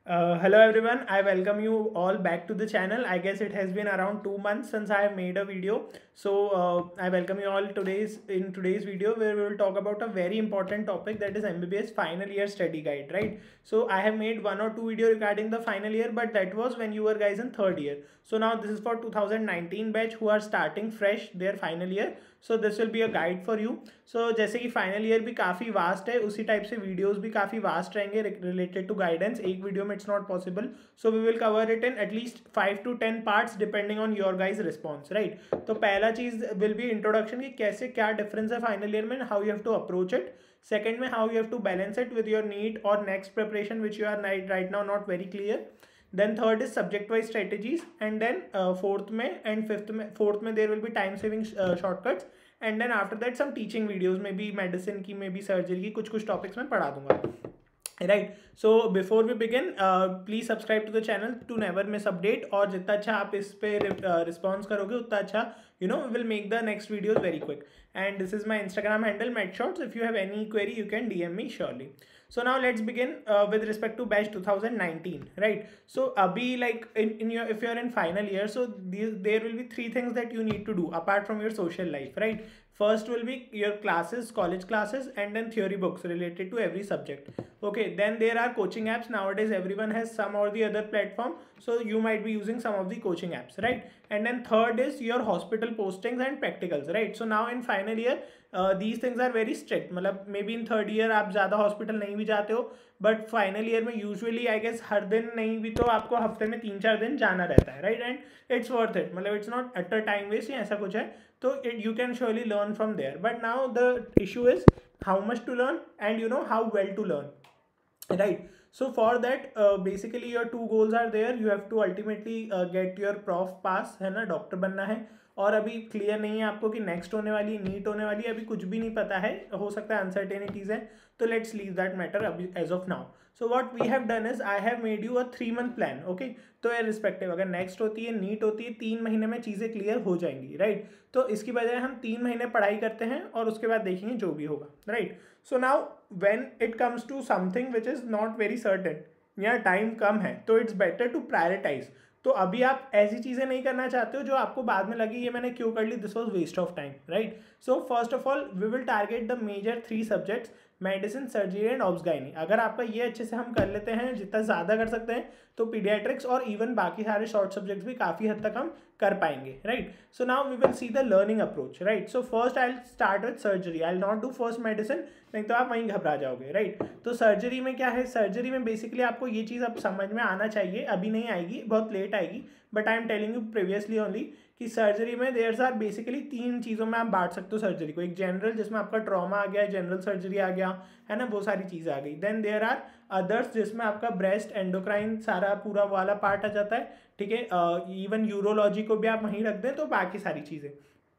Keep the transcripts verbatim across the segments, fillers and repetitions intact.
Uh, hello everyone, I welcome you all back to the channel. I guess it has been around two months since I have made a video. So uh, I welcome you all today's in today's video where we will talk about a very important topic, that is M B B S final year study guide, right? So I have made one or two video regarding the final year, but that was when you were guys in third year. So now this is for two thousand nineteen batch who are starting fresh their final year. So this will be a guide for you. So जैसे कि final year भी काफ़ी vast है, उसी type से videos भी काफ़ी vast रहेंगे रिलेटेड टू गाइडेंस. एक वीडियो में it's not possible, so we will cover it in at least five to ten parts depending on your guys response, right. तो पहला चीज़ विल बी इंट्रोडक्शन कि कैसे क्या डिफरेंस है फाइनल ईयर में, how you have to approach it. Second में how you have to balance it with your NEET और next preparation which you are right now not very clear. Then third is subject wise strategies, and then uh, fourth में and fifth में fourth में there will be time saving uh, shortcuts, and then after that some teaching videos, maybe medicine की, maybe surgery की, कुछ कुछ topics मैं पढ़ा दूंगा. Right. So before we begin please subscribe to the channel to never miss update. और जितना अच्छा आप इस पे रिस्पॉन्स uh, करोगे उतना अच्छा you know will make the next videos very quick. And this is my Instagram handle medshots. If you have any query you can D M me surely. So now let's begin uh, with respect to batch two thousand nineteen, right? So abhi, like in, in your if you're in final year, so these, there will be three things that you need to do apart from your social life, right? First will be your classes, college classes, and then theory books related to every subject. Okay, then there are coaching apps. Nowadays everyone has some or the other platform, so you might be using some of the coaching apps, right? And then third is your hospital postings and practicals, right? So now in final year these things are very strict. मतलब may be in third year आप ज़्यादा hospital नहीं भी जाते हो, but final year में usually I guess हर दिन नहीं भी तो आपको हफ्ते में तीन चार दिन जाना रहता है, right. And it's worth it. मतलब it's not utter time waste या ऐसा कुछ है, तो it you can surely learn from there. But now the issue is how much to learn and you know how well to learn, right? So for that uh, basically your two goals are there. You have to ultimately uh, get your prof pass, है ना, doctor बनना है. और अभी clear नहीं है आपको कि नेक्स्ट होने वाली नीट होने वाली है, अभी कुछ भी नहीं पता है, हो सकता है अनसर्टेनिटीज़ है. तो लेट्स लीव दैट मैटर अभी as of now. So what we have done is I have made you a three month plan. Okay, तो ये रिस्पेक्टिव अगर नेक्स्ट होती है, नीट होती है, तीन महीने में चीज़ें क्लियर हो जाएंगी, राइट right? तो इसकी बजाय हम तीन महीने पढ़ाई करते हैं और उसके बाद देखेंगे जो भी होगा, right. So now when it comes to something which is not very certain या टाइम कम है, तो इट्स बेटर टू प्रायोरिटाइज. तो अभी आप ऐसी चीज़ें नहीं करना चाहते हो जो आपको बाद में लगी ये मैंने क्यों कर ली, this was waste of time, right. So first of all we will target the major three subjects, medicine, surgery and obs gynae. अगर आपका ये अच्छे से हम कर लेते हैं, जितना ज़्यादा कर सकते हैं, तो पीडियाट्रिक्स और इवन बाकी सारे शॉर्ट सब्जेक्ट्स भी काफ़ी हद तक हम कर पाएंगे, right. So now we will see the learning approach, right. So first I will start with surgery. I will not do first medicine, नहीं तो आप वहीं घबरा जाओगे, राइट. तो सर्जरी में क्या है, सर्जरी में बेसिकली आपको ये चीज़ अब समझ में आना चाहिए, अभी नहीं आएगी, बहुत लेट आएगी, but I am telling you previously only कि सर्जरी में देयर आर बेसिकली तीन चीज़ों में आप बांट सकते हो सर्जरी को. एक जनरल जिसमें आपका ट्रॉमा आ गया, जनरल सर्जरी आ गया, है ना, वो सारी चीज़ें आ गई. देन देयर आर अदर्स जिसमें आपका ब्रेस्ट, एंडोक्राइन, सारा पूरा वाला पार्ट आ जाता है, ठीक है. इवन यूरोलॉजी को भी आप वहीं रख दें तो बाकी सारी चीज़ें.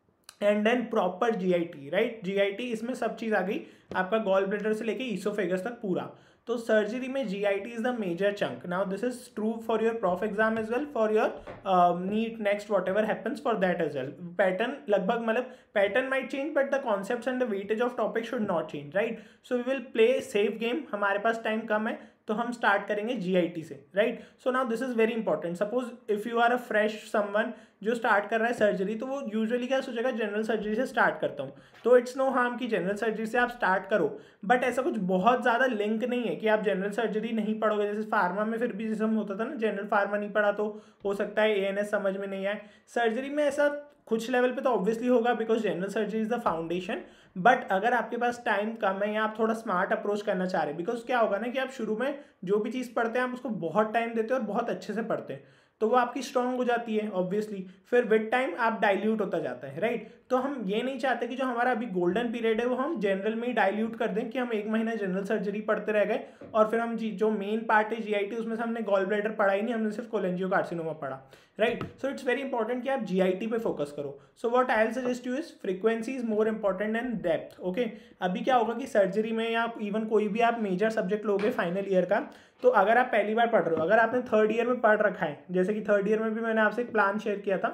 And then proper G I T, right. G I T इसमें सब चीज़ आ गई, आपका गॉल ब्लैडर से लेके ईसोफेगस तक पूरा. तो सर्जरी में G I T is the major chunk. Now this is true for your prof exam as well, for your NEET, next whatever happens for that as well. Pattern लगभग, मतलब pattern might change but the concepts and the weightage of topic should not change, right. So we will play safe game. हमारे पास time कम है तो हम start करेंगे G I T से, right. So now this is very important. Suppose if you are a fresh someone जो start कर रहा है सर्जरी, तो वो यूजुअली क्या सोचेगा, जनरल सर्जरी से स्टार्ट करता हूँ. तो इट्स नो हार्म कि जनरल सर्जरी से आप स्टार्ट करो, बट ऐसा कुछ बहुत ज़्यादा लिंक नहीं है कि आप जनरल सर्जरी नहीं पढ़ोगे. जैसे फार्मा में फिर भी जिसम होता था ना, जनरल फार्मा नहीं पढ़ा तो हो सकता है ए एन एस समझ में नहीं आए. सर्जरी में ऐसा कुछ लेवल पे तो ऑब्वियसली होगा, because general surgery is the foundation. But अगर आपके पास टाइम कम है या आप थोड़ा स्मार्ट अप्रोच करना चाह रहे हैं, बिकॉज क्या होगा ना कि आप शुरू में जो भी चीज़ पढ़ते हैं आप उसको बहुत टाइम देते हैं और बहुत अच्छे से पढ़ते हैं, तो वो आपकी स्ट्रांग हो जाती है ऑब्वियसली. फिर विद टाइम आप डाइल्यूट होता जाता है, राइट. तो हम ये नहीं चाहते कि जो हमारा अभी गोल्डन पीरियड है वो हम जनरल में ही डाइल्यूट कर दें, कि हम एक महीना जनरल सर्जरी पढ़ते रह गए और फिर हम जी जो मेन पार्ट है जी आई टी उसमें से हमने गॉल ब्लैडर पढ़ा ही नहीं, हमने सिर्फ कोलेंजियो कार्सिनोमा पढ़ा, right. So it's very important कि आप जी आई टी पे फोकस करो. So what I will suggest you is frequency is more important and depth. Okay, अभी क्या होगा कि सर्जरी में या इवन कोई भी आप मेजर सब्जेक्ट लोगे फाइनल ईयर का, तो अगर आप पहली बार पढ़ रहे हो, अगर आपने थर्ड ईयर में पढ़ रखा है, जैसे कि थर्ड ईयर में भी मैंने आपसे एक प्लान शेयर किया था,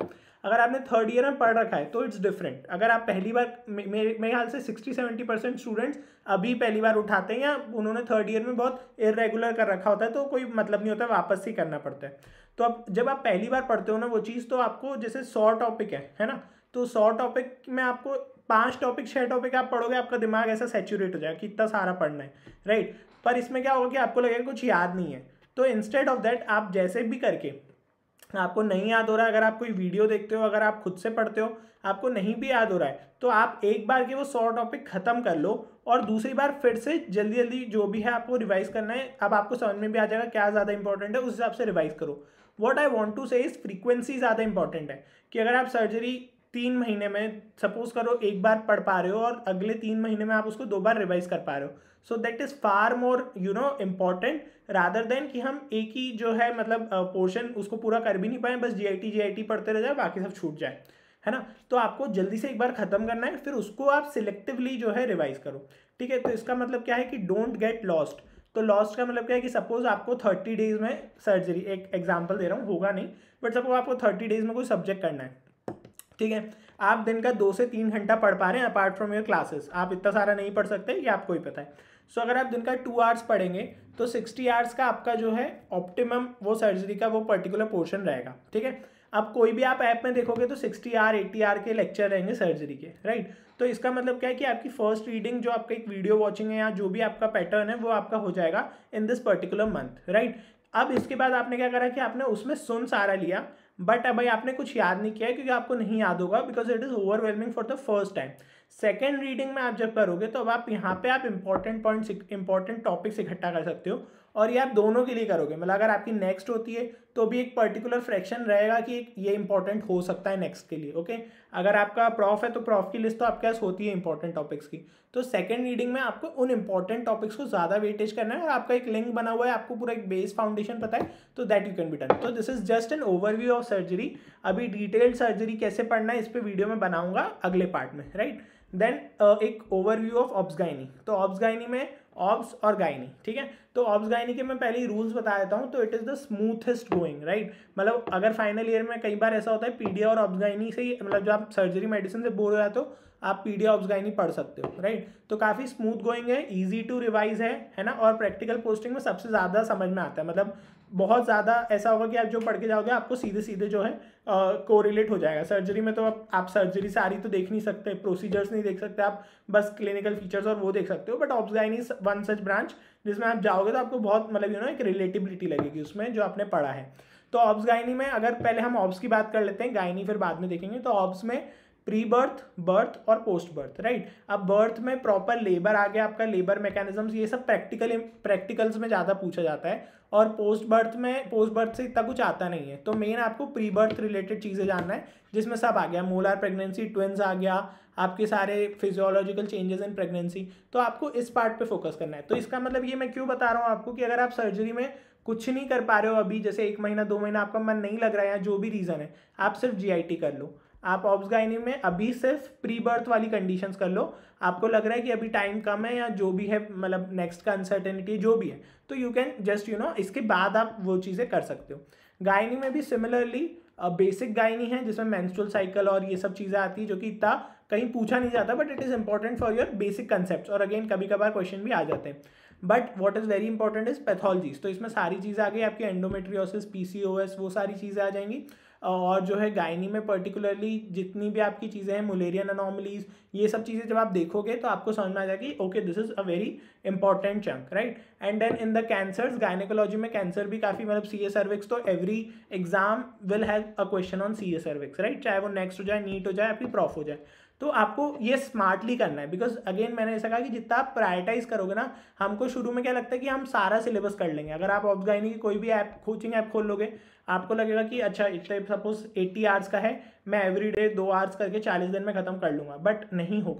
अगर आपने थर्ड ईयर में पढ़ रखा है तो इट्स डिफरेंट। अगर आप पहली बार, मेरे मेरे ख्याल से सिक्सटी सेवेंटी परसेंट स्टूडेंट्स अभी पहली बार उठाते हैं या उन्होंने थर्ड ईयर में बहुत इरेगुलर कर रखा होता है, तो कोई मतलब नहीं होता, वापस ही करना पड़ता है। तो अब जब आप पहली बार पढ़ते हो ना वो चीज़, तो आपको जैसे सौ टॉपिक है है ना, तो सौ टॉपिक में आपको पांच टॉपिक छह टॉपिक आप पढ़ोगे, आपका दिमाग ऐसा सैचुरेट हो जाएगा कि इतना सारा पढ़ना है, राइट। पर इसमें क्या होगा कि आपको लगेगा कुछ याद नहीं है। तो इंस्टेड ऑफ दैट आप जैसे भी करके, आपको नहीं याद हो रहा है, अगर आप कोई वीडियो देखते हो, अगर आप खुद से पढ़ते हो, आपको नहीं भी याद हो रहा है, तो आप एक बार के वो सौ टॉपिक खत्म कर लो और दूसरी बार फिर से जल्दी जल्दी जो भी है आपको रिवाइज करना है। अब आपको समझ में भी आ जाएगा क्या ज़्यादा इंपॉर्टेंट है, उस हिसाब से रिवाइज करो। What I want to say is frequency ज़्यादा इंपॉर्टेंट है, कि अगर आप सर्जरी तीन महीने में सपोज करो एक बार पढ़ पा रहे हो और अगले तीन महीने में आप उसको दो बार रिवाइज कर पा रहे हो, so that is far more you know important rather than कि हम एक ही जो है मतलब पोर्शन uh, उसको पूरा कर भी नहीं पाए, बस जी I T G I T पढ़ते रह जाए, बाकी सब छूट जाए, है ना। तो आपको जल्दी से एक बार खत्म करना है, फिर उसको आप सिलेक्टिवली जो है रिवाइज करो, ठीक है। तो इसका मतलब क्या है कि डोंट गेट लॉस्ट। तो लॉस्ट का मतलब क्या है कि सपोज आपको थर्टी डेज में सर्जरी, एक एग्जाम्पल दे रहा हूँ, होगा नहीं, बट सपोज आपको थर्टी डेज में कोई सब्जेक्ट करना है, ठीक है। आप दिन का दो से तीन घंटा पढ़ पा रहे हैं अपार्ट फ्रॉम योर क्लासेस, आप इतना सारा नहीं पढ़ सकते, ये आपको ही पता है। सो so, अगर आप दिन का टू आवर्स पढ़ेंगे तो सिक्सटी आवर्स का आपका जो है ऑप्टिमम वो सर्जरी का वो पर्टिकुलर पोर्शन रहेगा, ठीक है। अब कोई भी आप ऐप में देखोगे तो सिक्सटी आवर एट्टी आवर के लेक्चर रहेंगे सर्जरी के, राइट। तो इसका मतलब क्या है कि आपकी फर्स्ट रीडिंग जो आपका एक वीडियो वॉचिंग है या जो भी आपका पैटर्न है वो आपका हो जाएगा in this particular month, right. अब इसके बाद आपने क्या करा कि आपने उसमें सुन सारा लिया, बट भाई आपने कुछ याद नहीं किया है क्योंकि आपको नहीं याद होगा, because it is overwhelming for the first time. Second reading में आप जब करोगे तो अब आप यहाँ पे आप इंपॉर्टेंट पॉइंट्स इंपॉर्टेंट टॉपिक्स इकट्ठा कर सकते हो, और ये आप दोनों के लिए करोगे। मतलब अगर आपकी नेक्स्ट होती है तो भी एक पर्टिकुलर फ्रैक्शन रहेगा कि ये इंपॉर्टेंट हो सकता है नेक्स्ट के लिए, ओके। अगर आपका प्रॉफ है तो प्रॉफ की लिस्ट तो आपके पास होती है इंपॉर्टेंट टॉपिक्स की, तो सेकंड रीडिंग में आपको उन इंपॉर्टेंट टॉपिक्स को ज़्यादा वेटेज करना है, और आपका एक लिंक बना हुआ है, आपको पूरा एक बेस फाउंडेशन पता है, तो that you can be done. तो this is just an overview of surgery. अभी डिटेल्ड सर्जरी कैसे पढ़ना है इस पर वीडियो में बनाऊंगा अगले पार्ट में, राइट। देन uh, एक ओवरव्यू ऑफ ऑब्स गायनी। तो ऑब्स गायनी में ऑब्स और गायनी, ठीक है। तो ऑब्स गायनी के मैं पहले ही रूल्स बता देता हूँ। तो it is the smoothest going, right. मतलब अगर फाइनल ईयर में कई बार ऐसा होता है पीडिया और ऑब्स गायनी से ही, मतलब जब आप सर्जरी मेडिसिन से बोर हो जाते हो आप पीडिया ऑब्स गायनी पढ़ सकते हो, राइट। तो काफ़ी स्मूथ गोइंग है, ईजी टू रिवाइज है है ना। और प्रैक्टिकल पोस्टिंग में सबसे ज़्यादा समझ में आता है, मतलब बहुत ज़्यादा ऐसा होगा कि आप जो पढ़ के जाओगे आपको सीधे सीधे जो है कोरिलेट हो जाएगा। सर्जरी में तो आप, आप सर्जरी सारी तो देख नहीं सकते, प्रोसीजर्स नहीं देख सकते, आप बस क्लिनिकल फीचर्स और वो देख सकते हो। But obs gynae is one such branch जिसमें आप जाओगे तो आपको बहुत मतलब यू नो एक रिलेटिबिलिटी लगेगी उसमें जो आपने पढ़ा है। तो ऑब्स गायनी में अगर पहले हम ऑब्स की बात कर लेते हैं, गायनी फिर बाद में देखेंगे। तो ऑब्स में प्री बर्थ, बर्थ और पोस्ट बर्थ, राइट। अब बर्थ में प्रॉपर लेबर आ गया, आपका लेबर मैकेनिज्म्स, ये सब प्रैक्टिकल प्रैक्टिकल्स में ज़्यादा पूछा जाता है। और पोस्ट बर्थ में, पोस्ट बर्थ से इतना कुछ आता नहीं है। तो मेन आपको प्री बर्थ रिलेटेड चीज़ें जानना है, जिसमें सब आ गया, मोलार प्रेगनेंसी, ट्विंस आ गया, आपके सारे फिजियोलॉजिकल चेंजेस इन प्रेगनेंसी। तो आपको इस पार्ट पे फोकस करना है। तो इसका मतलब ये मैं क्यों बता रहा हूँ आपको कि अगर आप सर्जरी में कुछ नहीं कर पा रहे हो अभी, जैसे एक महीना दो महीना आपका मन नहीं लग रहा है या जो भी रीज़न है, आप सिर्फ जी आई टी कर लो। आप ऑब्स गायनी में अभी सिर्फ प्री बर्थ वाली कंडीशंस कर लो, आपको लग रहा है कि अभी टाइम कम है या जो भी है, मतलब नेक्स्ट का अनसर्टेनिटी जो भी है, तो you can just you know इसके बाद आप वो चीज़ें कर सकते हो। गायनी में भी सिमिलरली बेसिक गायनी है जिसमें मेंस्ट्रुअल साइकिल और ये सब चीज़ें आती है जो कि इतना कहीं पूछा नहीं जाता, but it is important for your basic concept. और अगेन कभी कभार क्वेश्चन भी आ जाते हैं, but what is very important is pathologies. तो इसमें सारी चीज़ें आ गई, आपकी एंडोमेट्रियोसिस, पीसीओएस, वो सारी चीज़ें आ जाएंगी। और जो है गायनी में पर्टिकुलरली जितनी भी आपकी चीज़ें हैं, मुलेरियन अनोमलीज, ये सब चीज़ें जब आप देखोगे तो आपको समझ में आ जाएगी okay this is a very important chunk, right. And then in the cancers, gynaecology में कैंसर भी काफ़ी, मतलब सी ए सर्विक्स, तो every exam will have a question on C A cervix, right. चाहे वो नेक्स्ट हो जाए, नीट हो जाए, आपकी प्रॉफ हो जाए। तो आपको ये स्मार्टली करना है, बिकॉज अगेन मैंने ऐसा कहा कि जितना आप प्रायोरिटाइज करोगे ना, हमको शुरू में क्या लगता है कि हम सारा सिलेबस कर लेंगे। अगर आप ऑब्स गायनी की कोई भी ऐप, कोचिंग ऐप खोल लोगे, आपको लगेगा कि अच्छा इतने सपोज एट्टी आवर्स का है, मैं एवरी डे दो आवर्स करके चालीस दिन में खत्म कर लूँगा, बट नहीं होगा,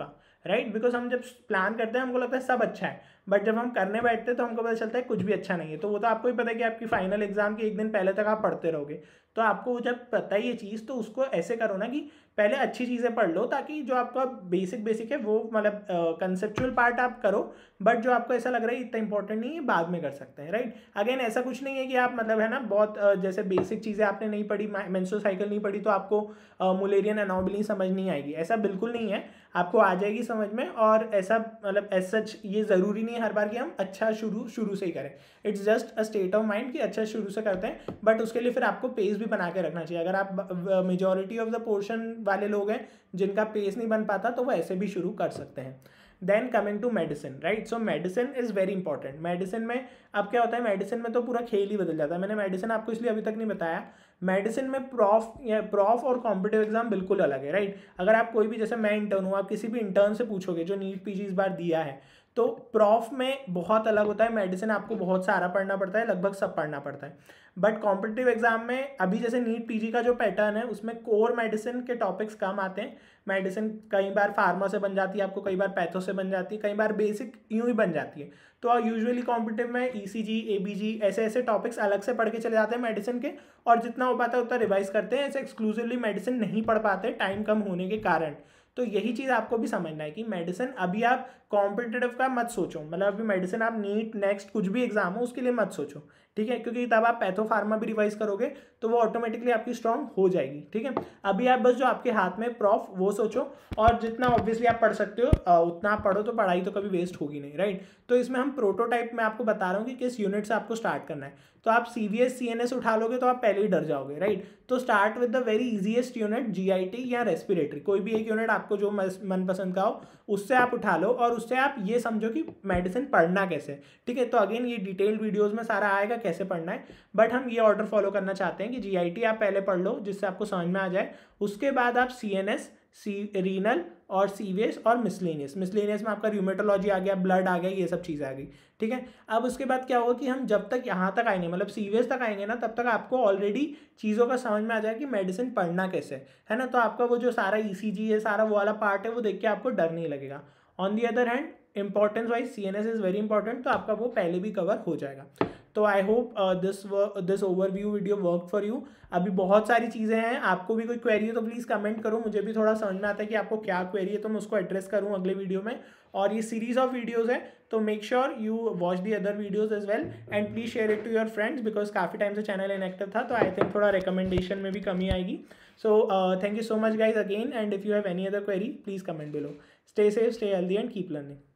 राइट, बिकॉज हम जब प्लान करते हैं हमको लगता है सब अच्छा है, बट जब हम करने बैठते हैं तो हमको पता चलता है कुछ भी अच्छा नहीं है। तो वो तो आपको ही पता है कि आपकी फाइनल एग्जाम के एक दिन पहले तक आप पढ़ते रहोगे। तो आपको जब पता है ये चीज़, तो उसको ऐसे करो ना कि पहले अच्छी चीज़ें पढ़ लो, ताकि जो आपका बेसिक बेसिक है वो मतलब कंसेप्चुअल पार्ट आप करो, बट जो आपको ऐसा लग रहा है इतना इंपॉर्टेंट नहीं है बाद में कर सकते हैं, राइट। अगेन ऐसा कुछ नहीं है कि आप मतलब है ना बहुत uh, जैसे बेसिक चीज़ें आपने नहीं पढ़ी, मेंस्ट्रुअल साइकिल नहीं पढ़ी तो आपको मुलेरियन एनोमली समझ नहीं आएगी, ऐसा बिल्कुल नहीं है, आपको आ जाएगी समझ में। और ऐसा मतलब एज सच ये ज़रूरी नहीं है हर बार कि हम अच्छा शुरू शुरू से ही करें, it's just a state of mind कि अच्छा शुरू से करते हैं, बट उसके लिए फिर आपको पेस भी बना के रखना चाहिए। अगर आप मेजॉरिटी ऑफ द पोर्शन वाले लोग हैं जिनका पेस नहीं बन पाता तो वो ऐसे भी शुरू कर सकते हैं। Then coming to medicine, right, so medicine is very important. Medicine में अब क्या होता है, मेडिसिन में तो पूरा खेल ही बदल जाता है। मैंने मेडिसिन आपको इसलिए अभी तक नहीं बताया, मेडिसिन में प्रॉफ या प्रॉफ और कॉम्पिटिटिव एग्जाम बिल्कुल अलग है, राइट। अगर आप कोई भी, जैसे मैं इंटर्न हूँ, आप किसी भी इंटर्न से पूछोगे जो नीट पीजी इस बार दिया है, तो प्रॉफ में बहुत अलग होता है, मेडिसिन आपको बहुत सारा पढ़ना पड़ता है, लगभग सब पढ़ना पड़ता है। बट कॉम्पिटिटिव एग्जाम में अभी जैसे नीट पीजी का जो पैटर्न है उसमें कोर मेडिसिन के टॉपिक्स कम आते हैं। मेडिसिन कई बार फार्मा से बन जाती है, आपको कई बार पैथो से बन जाती है, कई बार बेसिक यूं ही बन जाती है। तो यूजुअली कॉम्पिटिटिव में ईसीजी, एबीजी ऐसे ऐसे टॉपिक्स अलग से पढ़ के चले जाते हैं मेडिसिन के, और जितना हो पाता है उतना रिवाइज करते हैं। ऐसे एक्सक्लूसिवली मेडिसिन नहीं पढ़ पाते टाइम कम होने के कारण। तो यही चीज़ आपको भी समझना है कि मेडिसिन अभी आप कॉम्पिटिटिव का मत सोचो, मतलब अभी मेडिसिन आप नीट नेक्स्ट कुछ भी एग्जाम हो उसके लिए मत सोचो, ठीक है, क्योंकि तब आप पैथो फार्मा भी रिवाइज करोगे तो वो ऑटोमेटिकली आपकी स्ट्रॉन्ग हो जाएगी, ठीक है। अभी आप बस जो आपके हाथ में प्रॉफ वो सोचो, और जितना ऑब्वियसली आप पढ़ सकते हो उतना आप पढ़ो, तो पढ़ाई तो कभी वेस्ट होगी नहीं, राइट। तो इसमें हम प्रोटोटाइप में आपको बता रहा हूँ कि किस यूनिट से आपको स्टार्ट करना है। तो आप सीवीएस सीएनएस उठा लोगे तो आप पहले ही डर जाओगे, राइट। तो start with the very easiest unit, GIT या रेस्पिरेटरी, कोई भी एक यूनिट आपको जो मनपसंद का हो उससे आप उठा लो, और उससे आप ये समझो कि मेडिसिन पढ़ना कैसे, ठीक है। तो अगेन ये डिटेल्ड वीडियोस में सारा आएगा कैसे पढ़ना है, बट हम ये ऑर्डर फॉलो करना चाहते हैं कि जीआईटी आप पहले पढ़ लो जिससे आपको समझ में आ जाए, उसके बाद आप सीएनएस, सी रीनल और सीवीएस और मिसलेनियस। मिसलेनियस में आपका र्यूमेटोलॉजी आ गया, ब्लड आ गया, ये सब चीज़ें आ गई, ठीक है। अब उसके बाद क्या होगा कि हम जब तक यहाँ तक आएंगे, मतलब सीवीएस तक आएंगे ना, तब तक आपको ऑलरेडी चीज़ों का समझ में आ जाए कि मेडिसिन पढ़ना कैसे है ना। तो आपका वो जो सारा ईसीजी है, सारा वो वाला पार्ट है, वो देख के आपको डर नहीं लगेगा। On the other hand importance wise CNS is very important, तो आपका वो पहले भी कवर हो जाएगा। तो I hope this this overview video work for you. अभी बहुत सारी चीज़ें हैं, आपको भी कोई क्वेरी है तो प्लीज़ कमेंट करो, मुझे भी थोड़ा समझ में आता है कि आपको क्या क्वेरी है, तो मैं उसको एड्रेस करूँ अगले वीडियो में। और ये सीरीज ऑफ वीडियोज़ है, तो make sure you watch the other videos as well, and please share it to your friends, because काफ़ी टाइम से चैनल इनएक्टिव था, तो आई थिंक थोड़ा रिकमेंडेशन में भी कमी आएगी। So thank you so much guys again, and if you have any other query please comment below. Stay safe, stay healthy and keep learning.